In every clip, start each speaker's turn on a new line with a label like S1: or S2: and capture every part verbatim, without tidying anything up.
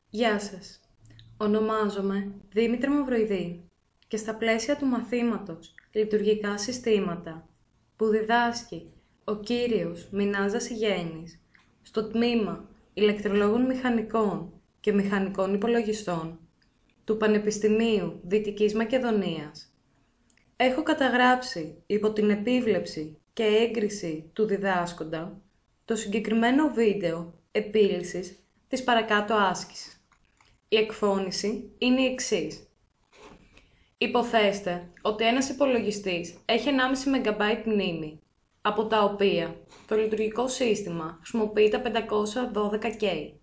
S1: Γεια σας. Ονομάζομαι Δήμητρα Μαυροειδή και στα πλαίσια του μαθήματος Λειτουργικά Συστήματα που διδάσκει ο κύριος Μινάζας Ιγένης στο τμήμα Ηλεκτρολόγων Μηχανικών και Μηχανικών Υπολογιστών του Πανεπιστημίου Δυτικής Μακεδονίας, έχω καταγράψει υπό την επίβλεψη και έγκριση του διδάσκοντα το συγκεκριμένο βίντεο επίλυσης της παρακάτω άσκησης. Η εκφώνηση είναι η εξής. Υποθέστε ότι ένας υπολογιστής έχει ενάμιση μεγαμπάιτ μνήμη, από τα οποία το λειτουργικό σύστημα χρησιμοποιεί τα πεντακόσια δώδεκα κέι.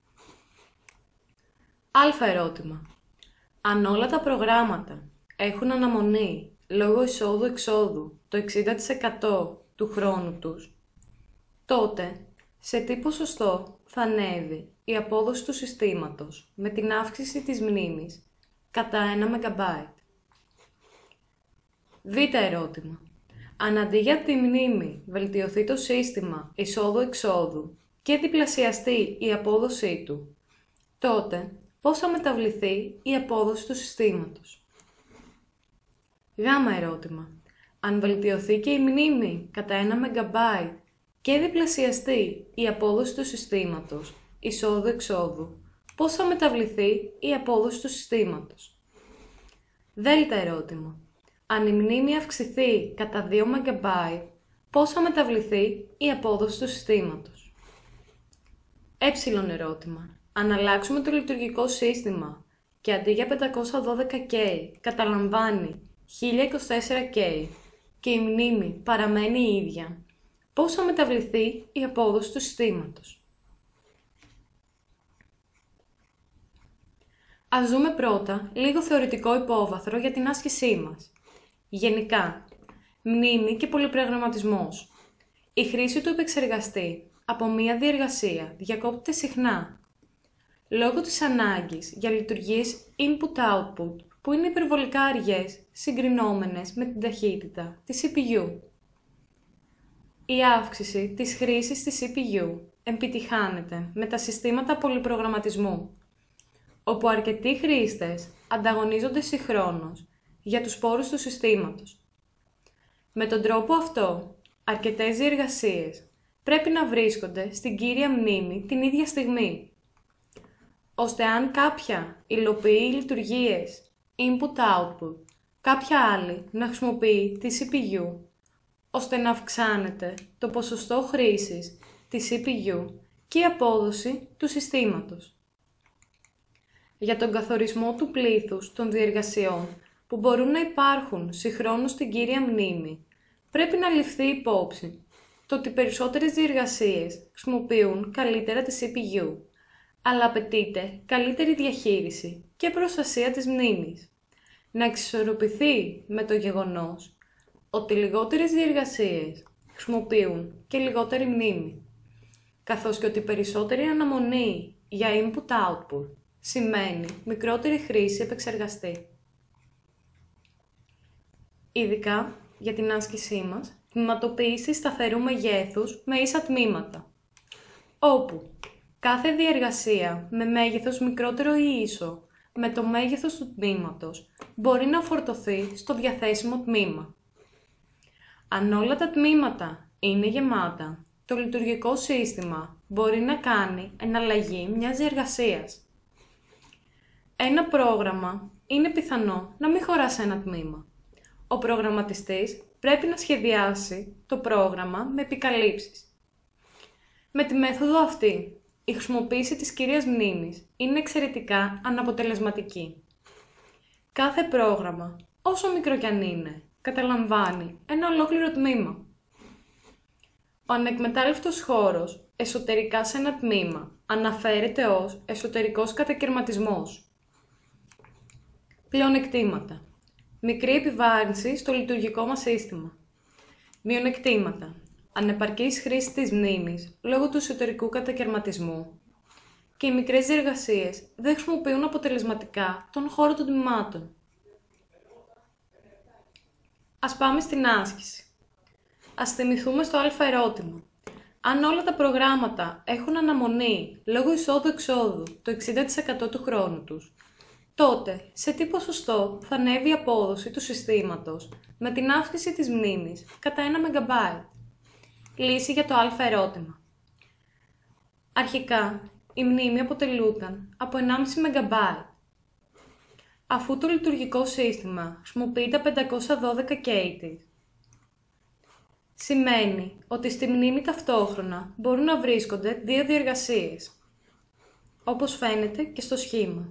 S1: Α ερώτημα. Αν όλα τα προγράμματα έχουν αναμονή λόγω εισόδου-εξόδου το εξήντα τοις εκατό του χρόνου τους, τότε σε τι ποσοστό θα ανέβει η απόδοση του συστήματος με την αύξηση της μνήμης κατά ένα μεγαμπάιτ. Β ερώτημα. Αν αντί για τη μνήμη βελτιωθεί το σύστημα εισόδου-εξόδου και διπλασιαστεί η απόδοσή του, τότε πώς θα μεταβληθεί η απόδοση του συστήματος. Γ ερώτημα. Αν βελτιωθεί και η μνήμη κατά ένα μεγαμπάιτ και διπλασιαστεί η απόδοση του συστήματος εισόδου-εξόδου, πώς θα μεταβληθεί η απόδοση του συστήματος. Δ ερώτημα. Αν η μνήμη αυξηθεί κατά δύο μεγαμπάιτ, πώς θα μεταβληθεί η απόδοση του συστήματος. Ε ερώτημα. Αν αλλάξουμε το λειτουργικό σύστημα και αντί για πεντακόσια δώδεκα κέι καταλαμβάνει χίλια είκοσι τέσσερα κέι και η μνήμη παραμένει η ίδια, πώς θα μεταβληθεί η απόδοση του συστήματος. Ας δούμε πρώτα λίγο θεωρητικό υπόβαθρο για την άσκησή μας. Γενικά, μνήμη και πολυπρογραμματισμός. Η χρήση του επεξεργαστή από μία διεργασία διακόπτεται συχνά, λόγω της ανάγκης για λειτουργίες input-output που είναι υπερβολικά αργές συγκρινόμενες με την ταχύτητα της σι πι γιου. Η αύξηση της χρήσης της σι πι γιου επιτυχάνεται με τα συστήματα πολυπρογραμματισμού, όπου αρκετοί χρήστες ανταγωνίζονται συγχρόνως για τους πόρους του συστήματος. Με τον τρόπο αυτό, αρκετές διεργασίες πρέπει να βρίσκονται στην κύρια μνήμη την ίδια στιγμή, ώστε αν κάποια υλοποιεί λειτουργίες input-output, κάποια άλλη να χρησιμοποιεί τη σι πι γιου, ώστε να αυξάνεται το ποσοστό χρήσης της σι πι γιου και η απόδοση του συστήματος. Για τον καθορισμό του πλήθους των διεργασιών που μπορούν να υπάρχουν συγχρόνως στην κύρια μνήμη, πρέπει να ληφθεί υπόψη το ότι περισσότερες διεργασίες χρησιμοποιούν καλύτερα τη σι πι γιου, αλλά απαιτείται καλύτερη διαχείριση και προστασία της μνήμης, να εξισορροπηθεί με το γεγονός ότι λιγότερες διεργασίες χρησιμοποιούν και λιγότερη μνήμη, καθώς και ότι περισσότερη αναμονή για input-output σημαίνει μικρότερη χρήση επεξεργαστή. Ειδικά για την άσκησή μας, τμηματοποίηση σταθερού μεγέθους με ίσα τμήματα, όπου κάθε διεργασία με μέγεθος μικρότερο ή ίσο με το μέγεθος του τμήματος μπορεί να φορτωθεί στο διαθέσιμο τμήμα. Αν όλα τα τμήματα είναι γεμάτα, το λειτουργικό σύστημα μπορεί να κάνει εναλλαγή μιας διεργασίας. Ένα πρόγραμμα είναι πιθανό να μην χωρά σε ένα τμήμα. Ο προγραμματιστής πρέπει να σχεδιάσει το πρόγραμμα με επικαλύψεις. Με τη μέθοδο αυτή, η χρησιμοποίηση της κύριας μνήμης είναι εξαιρετικά αναποτελεσματική. Κάθε πρόγραμμα, όσο μικρό κι αν είναι, καταλαμβάνει ένα ολόκληρο τμήμα. Ο ανεκμετάλλευτος χώρος εσωτερικά σε ένα τμήμα αναφέρεται ως εσωτερικός κατακαιρματισμός. Πλεονεκτήματα. Μικρή επιβάρυνση στο λειτουργικό μας σύστημα. Μειονεκτήματα. Ανεπαρκής χρήση της μνήμης λόγω του εσωτερικού κατακαιρματισμού. Και οι μικρές διεργασίες δεν χρησιμοποιούν αποτελεσματικά τον χώρο των τμήματων. Ας πάμε στην άσκηση. Ας θυμηθούμε στο α ερώτημα. Αν όλα τα προγράμματα έχουν αναμονή λόγω εισόδου-εξόδου το εξήντα τοις εκατό του χρόνου τους, τότε σε τι ποσοστό θα ανέβει η απόδοση του συστήματος με την αύξηση της μνήμης κατά ένα μεγαμπάιτ. Λύση για το α ερώτημα. Αρχικά, η μνήμη αποτελούταν από ενάμιση μεγαμπάιτ. Αφού το λειτουργικό σύστημα χρησιμοποιεί τα πεντακόσια δώδεκα κέι της, σημαίνει ότι στη μνήμη ταυτόχρονα μπορούν να βρίσκονται δύο διεργασίες, όπως φαίνεται και στο σχήμα.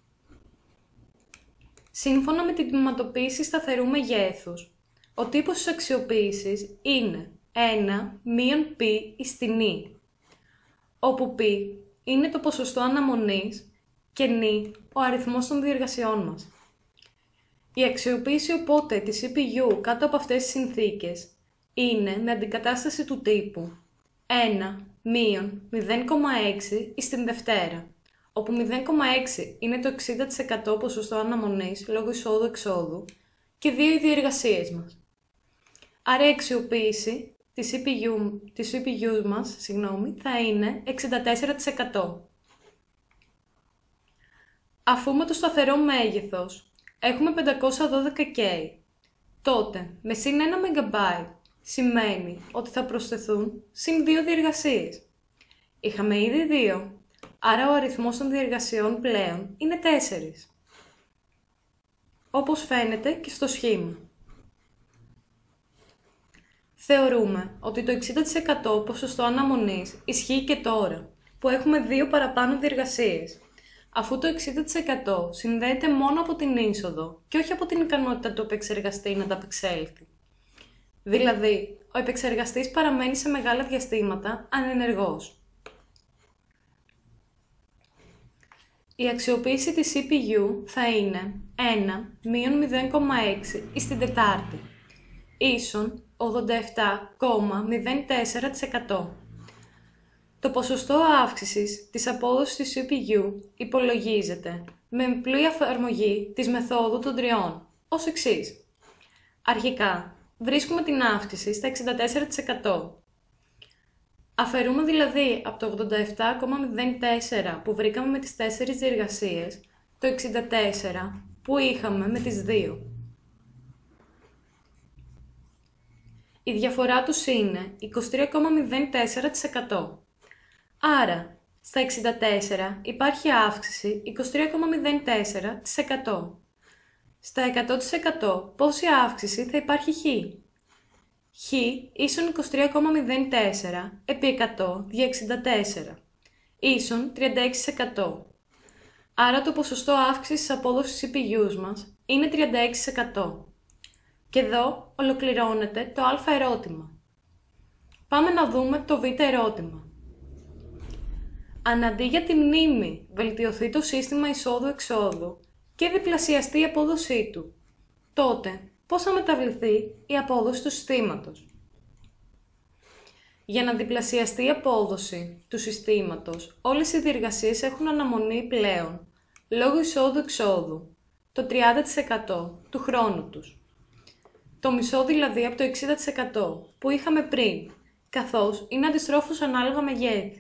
S1: Σύμφωνα με την τμηματοποίηση σταθερού μεγέθους, ο τύπος της αξιοποίησης είναι ένα μείον π εις την ι, όπου π είναι το ποσοστό αναμονής και νι ο αριθμός των διεργασιών μας. Η αξιοποίηση οπότε της σι πι γιου κάτω από αυτές τις συνθήκες είναι με αντικατάσταση του τύπου ένα μείον μηδέν κόμμα έξι εις την Δευτέρα, όπου μηδέν κόμμα έξι είναι το εξήντα τοις εκατό ποσοστό αναμονής λόγω εισόδου-εξόδου και δύο οι διεργασίες μας. Άρα η αξιοποίηση της σι πι γιου, της σι πι γιου μας συγγνώμη, θα είναι εξήντα τέσσερα τοις εκατό. Αφού με το σταθερό μέγεθος έχουμε πεντακόσια δώδεκα κέι, τότε με συν ένα μεγαμπάιτ σημαίνει ότι θα προσθεθούν συν δύο διεργασίες. Είχαμε ήδη δύο, άρα ο αριθμός των διεργασιών πλέον είναι τέσσερα. Όπως φαίνεται και στο σχήμα. Θεωρούμε ότι το εξήντα τοις εκατό ποσοστό αναμονής ισχύει και τώρα, που έχουμε δύο παραπάνω διεργασίες, αφού το εξήντα τοις εκατό συνδέεται μόνο από την είσοδο και όχι από την ικανότητα του επεξεργαστή να ανταπεξέλθει. Δηλαδή, ο επεξεργαστής παραμένει σε μεγάλα διαστήματα ανενεργός. Η αξιοποίηση της σι πι γιου θα είναι ένα μείον μηδέν κόμμα έξι εις την Τετάρτη, ίσον ογδόντα επτά κόμμα μηδέν τέσσερα τοις εκατό. Το ποσοστό αύξησης της απόδοσης της σι πι γιου υπολογίζεται με απλή εφαρμογή της μεθόδου των τριών, ως εξής. Αρχικά, βρίσκουμε την αύξηση στα εξήντα τέσσερα τοις εκατό. Αφαιρούμε δηλαδή από το ογδόντα επτά κόμμα μηδέν τέσσερα που βρήκαμε με τις τέσσερις διεργασίες, το εξήντα τέσσερα που είχαμε με τις δύο. Η διαφορά τους είναι είκοσι τρία κόμμα μηδέν τέσσερα τοις εκατό. Άρα, στα εξήντα τέσσερα υπάρχει αύξηση είκοσι τρία κόμμα μηδέν τέσσερα τοις εκατό. Στα εκατό τοις εκατό πόση αύξηση θα υπάρχει χ? Χ ίσον είκοσι τρία κόμμα μηδέν τέσσερα επί εκατό δια εξήντα τέσσερα, ίσον τριάντα έξι τοις εκατό. Άρα το ποσοστό αύξησης της απόδοσης σι πι γιου μας είναι τριάντα έξι τοις εκατό. Και εδώ ολοκληρώνεται το α ερώτημα. Πάμε να δούμε το β ερώτημα. Αν αντί για τη μνήμη βελτιωθεί το σύστημα εισόδου-εξόδου και διπλασιαστεί η απόδοσή του, τότε πώς θα μεταβληθεί η απόδοση του συστήματος? Για να διπλασιαστεί η απόδοση του συστήματος, όλες οι διεργασίες έχουν αναμονή πλέον, λόγω εισόδου-εξόδου, το τριάντα τοις εκατό του χρόνου τους. Το μισό δηλαδή από το εξήντα τοις εκατό που είχαμε πριν, καθώς είναι αντιστρόφως ανάλογα μεγέθη.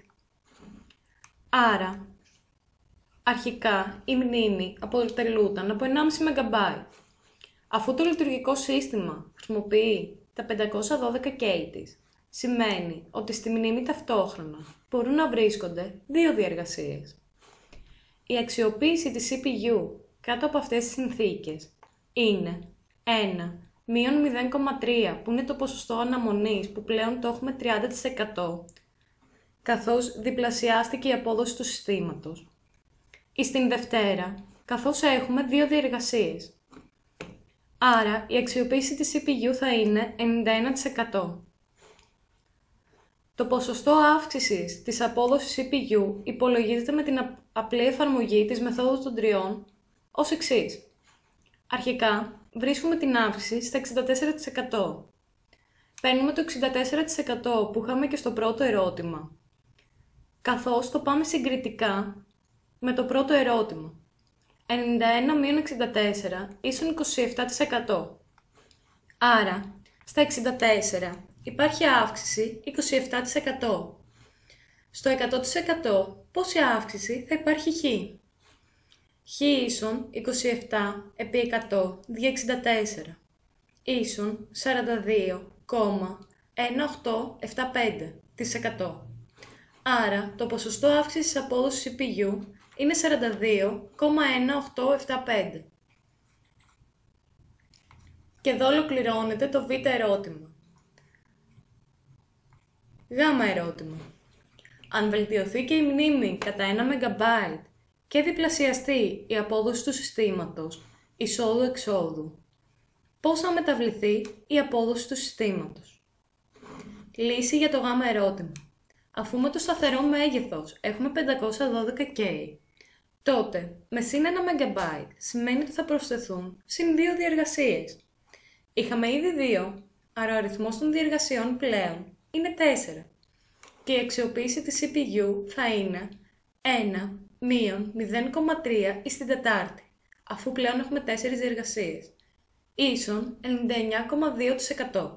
S1: Άρα, αρχικά η μνήμη αποτελούταν από ενάμιση μεγαμπάιτ. Αφού το λειτουργικό σύστημα χρησιμοποιεί τα πεντακόσια δώδεκα κέι της, σημαίνει ότι στη μνήμη ταυτόχρονα μπορούν να βρίσκονται δύο διεργασίες. Η αξιοποίηση της σι πι γιου κάτω από αυτές τις συνθήκες είναι ένα μείον μηδέν κόμμα τρία που είναι το ποσοστό αναμονής που πλέον το έχουμε τριάντα τοις εκατό, καθώς διπλασιάστηκε η απόδοση του συστήματος. Ή στην Δευτέρα, καθώς έχουμε δύο διεργασίες. Άρα, η αξιοποίηση της σι πι γιου θα είναι ενενήντα ένα τοις εκατό. Το ποσοστό αύξησης της απόδοσης σι πι γιου υπολογίζεται με την απλή εφαρμογή της μεθόδου των τριών ως εξής. Αρχικά, βρίσκουμε την αύξηση στα εξήντα τέσσερα τοις εκατό. Παίρνουμε το εξήντα τέσσερα τοις εκατό που είχαμε και στο πρώτο ερώτημα, καθώς το πάμε συγκριτικά με το πρώτο ερώτημα. ενενήντα ένα μείον εξήντα τέσσερα ίσον είκοσι επτά τοις εκατό. Άρα, στα εξήντα τέσσερα υπάρχει αύξηση είκοσι επτά τοις εκατό. Στο εκατό τοις εκατό πόση αύξηση θα υπάρχει χ? Χ ίσον είκοσι επτά επί εκατό δια εξήντα τέσσερα ίσον σαράντα δύο κόμμα χίλια οκτακόσια εβδομήντα πέντε τοις εκατό. Άρα το ποσοστό αύξησης της απόδοσης σι πι γιου είναι σαράντα δύο κόμμα χίλια οκτακόσια εβδομήντα πέντε. Και εδώ ολοκληρώνεται το β ερώτημα. Γ ερώτημα. Αν βελτιωθεί και η μνήμη κατά ένα μεγαμπάιτ και διπλασιαστεί η απόδοση του συστήματος εισόδου-εξόδου, πώς θα μεταβληθεί η απόδοση του συστήματος? Λύση για το γ ερώτημα. Αφού με το σταθερό μέγεθος έχουμε πεντακόσια δώδεκα κέι, τότε με συν ένα μεγαμπάιτ σημαίνει ότι θα προσθεθούν συν δύο διεργασίες. Είχαμε ήδη δύο, άρα ο αριθμός των διεργασιών πλέον είναι τέσσερα και η αξιοποίηση της σι πι γιου θα είναι ένα μείον μηδέν κόμμα τρία εις την τετάρτη, αφού πλέον έχουμε τέσσερις διεργασίες, ίσον ενενήντα εννιά κόμμα δύο τοις εκατό.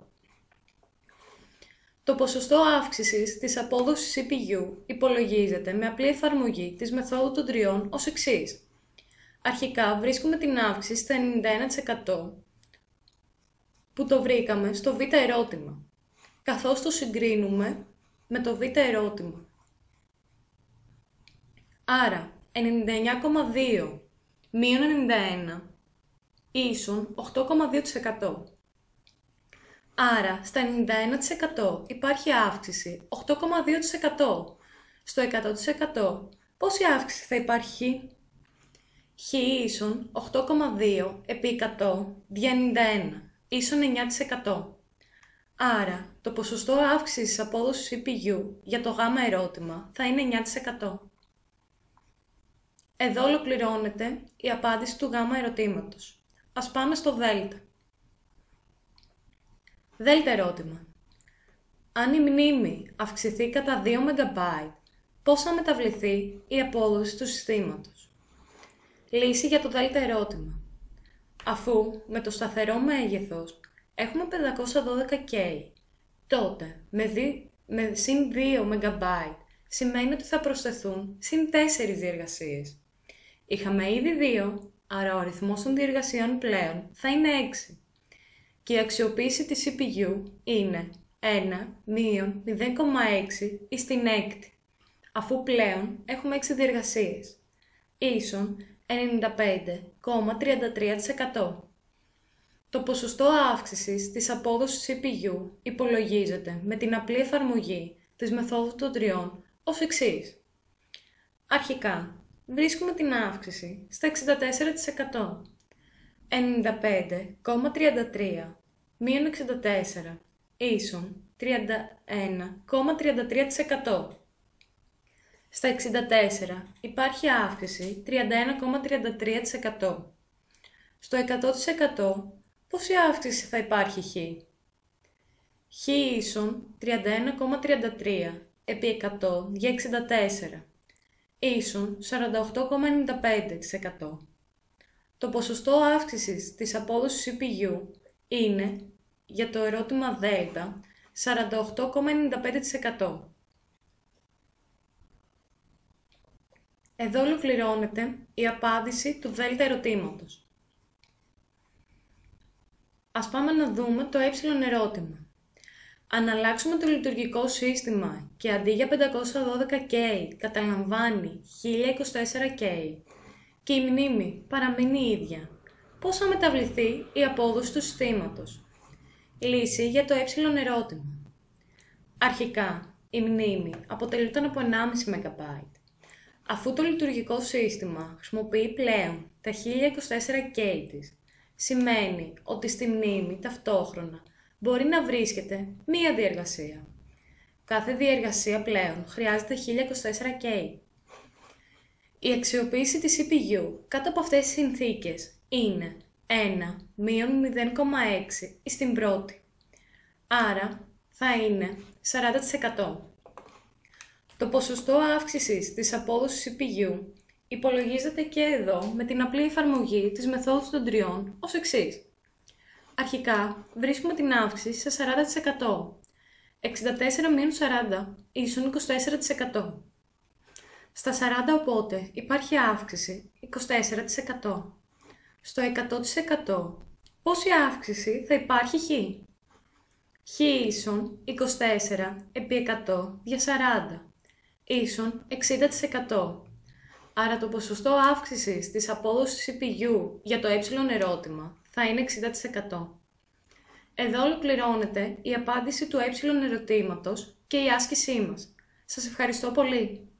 S1: Το ποσοστό αύξησης της απόδοσης σι πι γιου υπολογίζεται με απλή εφαρμογή της μεθόδου των τριών ως εξής. Αρχικά βρίσκουμε την αύξηση στα ενενήντα ένα τοις εκατό που το βρήκαμε στο β ερώτημα, καθώς το συγκρίνουμε με το β ερώτημα. Άρα ενενήντα εννιά κόμμα δύο μείον ενενήντα ένα ίσον οκτώ κόμμα δύο τοις εκατό. Άρα στα ενενήντα ένα τοις εκατό υπάρχει αύξηση οκτώ κόμμα δύο τοις εκατό. Στο εκατό τοις εκατό πόση αύξηση θα υπάρχει? Χ ίσον οκτώ κόμμα δύο επί εκατό δια ενενήντα ένα ίσον εννιά τοις εκατό. Άρα το ποσοστό αύξησης της απόδοσης σι πι γιου για το γ ερώτημα θα είναι εννιά τοις εκατό. Εδώ ολοκληρώνεται η απάντηση του γ ερωτήματος. Ας πάμε στο δ. Δ ερώτημα. Αν η μνήμη αυξηθεί κατά δύο μεγαμπάιτ, πώς θα μεταβληθεί η απόδοση του συστήματος? Λύση για το δ ερώτημα. Αφού με το σταθερό μέγεθος έχουμε πεντακόσια δώδεκα κέι, τότε με, δι... με συν δύο μεγαμπάιτ σημαίνει ότι θα προσθεθούν συν τέσσερις διεργασίες. Είχαμε ήδη δύο, άρα ο αριθμός των διεργασιών πλέον θα είναι έξι. Και η αξιοποίηση της σι πι γιου είναι ένα μείον μηδέν κόμμα έξι εις την έκτη, αφού πλέον έχουμε έξι διεργασίες, ίσον ενενήντα πέντε κόμμα τριάντα τρία τοις εκατό. Το ποσοστό αύξησης της απόδοσης σι πι γιου υπολογίζεται με την απλή εφαρμογή της μεθόδου των τριών ως εξής. Αρχικά, βρίσκουμε την αύξηση στα εξήντα τέσσερα τοις εκατό. ενενήντα πέντε κόμμα τριάντα τρία μείον εξήντα τέσσερα ίσον τριάντα ένα κόμμα τριάντα τρία τοις εκατό. Στα εξήντα τέσσερα υπάρχει αύξηση τριάντα ένα κόμμα τριάντα τρία τοις εκατό. Στο εκατό τοις εκατό πόση αύξηση θα υπάρχει χ? Χ ίσον τριάντα ένα κόμμα τριάντα τρία επί εκατό δια εξήντα τέσσερα ίσον σαράντα οκτώ κόμμα ενενήντα πέντε τοις εκατό. Το ποσοστό αύξησης της απόδοσης σι πι γιου είναι, για το ερώτημα Δ, σαράντα οκτώ κόμμα ενενήντα πέντε τοις εκατό. Εδώ ολοκληρώνεται η απάντηση του Δ ερωτήματος. Ας πάμε να δούμε το ε ερώτημα. Αν αλλάξουμε το λειτουργικό σύστημα και αντί για πεντακόσια δώδεκα κέι καταλαμβάνει χίλια είκοσι τέσσερα κέι και η μνήμη παραμείνει ίδια, πώς θα μεταβληθεί η απόδοση του συστήματος? Λύση για το ε ερώτημα. Αρχικά, η μνήμη αποτελούταν από ενάμιση μεγαμπάιτ. Αφού το λειτουργικό σύστημα χρησιμοποιεί πλέον τα χίλια είκοσι τέσσερα κέι της, σημαίνει ότι στη μνήμη ταυτόχρονα μπορεί να βρίσκεται μία διεργασία. Κάθε διεργασία πλέον χρειάζεται χίλια είκοσι τέσσερα κέι. Η αξιοποίηση της σι πι γιου κάτω από αυτές τις συνθήκες είναι ένα μείον μηδέν κόμμα έξι εις την πρώτη. Άρα θα είναι σαράντα τοις εκατό. Το ποσοστό αύξησης της απόδοσης σι πι γιου υπολογίζεται και εδώ με την απλή εφαρμογή της μεθόδου των τριών ως εξής. Αρχικά βρίσκουμε την αύξηση σε σαράντα τοις εκατό, εξήντα τέσσερα μείον σαράντα ίσον είκοσι τέσσερα τοις εκατό. Στα σαράντα οπότε υπάρχει αύξηση είκοσι τέσσερα τοις εκατό. Στο εκατό τοις εκατό πόση αύξηση θα υπάρχει χ? Χ ίσον είκοσι τέσσερα επί εκατό δια σαράντα ίσον εξήντα τοις εκατό. Άρα το ποσοστό αύξησης της απόδοσης σι πι γιου για το ε ερώτημα θα είναι εξήντα τοις εκατό. Εδώ ολοκληρώνεται η απάντηση του ε ερωτήματος και η άσκησή μας. Σας ευχαριστώ πολύ!